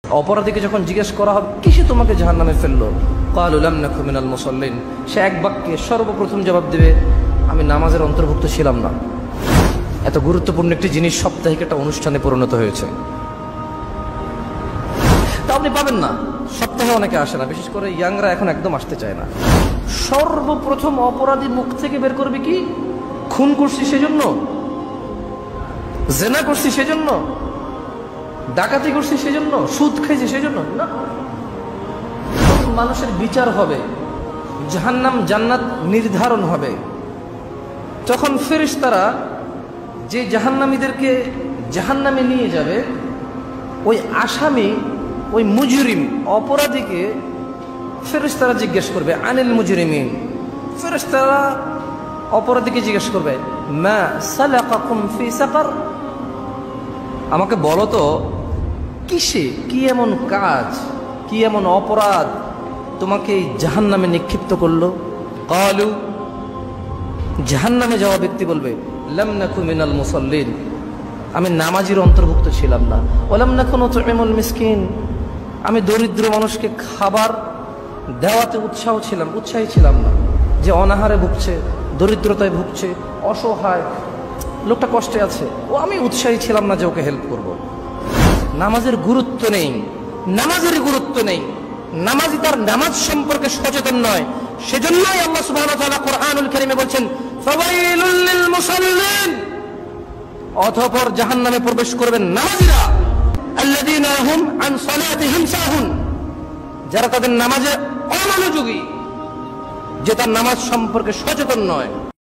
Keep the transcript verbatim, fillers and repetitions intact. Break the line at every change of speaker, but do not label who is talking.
অপরাধীকে যখন জিজ্ঞেস করা হবে কিসে তোমাকে জাহান্নামে ফেললো, ক্বালু লাম নাকু মিনাল মুসাল্লিন, সে এক বাক্যে সর্বপ্রথম জবাব দেবে আমি নামাজের অন্তর্ভুক্ত ছিলাম না। এত গুরুত্বপূর্ণ একটি জিনিস সাপ্তাহিক একটা অনুষ্ঠানে পরিণত হয়েছে। তা আপনি পাবেন না, সপ্তাহে অনেকে আসে না, বিশেষ করে ইয়াংরা এখন একদম আসতে চায় না। সর্বপ্রথম অপরাধী মুখ থেকে বের করবে কি, খুন করছি সেজন্য, জেনা করছি সেজন্য, ডাকাতি করছি সেজন্য, সুদ খাইছি সেজন্য না। মানুষের বিচার হবে, জাহান্নাম জান্নাত নির্ধারণ হবে। তখন ফেরেশতারা যে জাহান্নামীদেরকে জাহান্নামে নিয়ে যাবে, ওই আসামি, ওই মুজরিম অপরাধীকে ফেরেশতারা জিজ্ঞেস করবে আনিল মুজরিমিন। ফেরেশতারা অপরাধীকে জিজ্ঞেস করবে মা সালাকাকুম ফি সাকার, আমাকে বলো তো কিসে, কি এমন কাজ, কি এমন অপরাধ তোমাকে এই জাহান্নামে নিক্ষিপ্ত করলো। ক্বালু, জাহান্নামে যাওয়া ব্যক্তি বলবে লাম নাকু মিনাল মুসাল্লিন, আমি নামাজীর অন্তর্ভুক্ত ছিলাম না। ওয়ালাম নাকু নুতঈমুল মিসকিন, আমি দরিদ্র মানুষকে খাবার দেওয়াতে উৎসাহ ছিলাম উৎসাহী ছিলাম না। যে অনাহারে ভুগছে, দরিদ্রতায় ভুগছে, অসহায় লোকটা কষ্টে আছে, ও আমি উৎসাহী ছিলাম না যে ওকে হেল্প করব। নামাজের গুরুত্ব নেই, নামাজের গুরুত্ব নেই, নামাজি তার নামাজ সম্পর্কে সচেতন নয়। সেজন্যই আল্লাহ সুবহানাহু ওয়া তাআলা কোরআনুল কারীমে বলছেন ফাওয়াইলুল লিল মুসাল্লিন, অতঃপর জাহান্নামে প্রবেশ করবেন নামাজীরা, আল্লাযীনা হুম আন সালাতিহিম সাহুন, যারা তাদের নামাজে অমনোযোগী, যে তার নামাজ সম্পর্কে সচেতন নয়।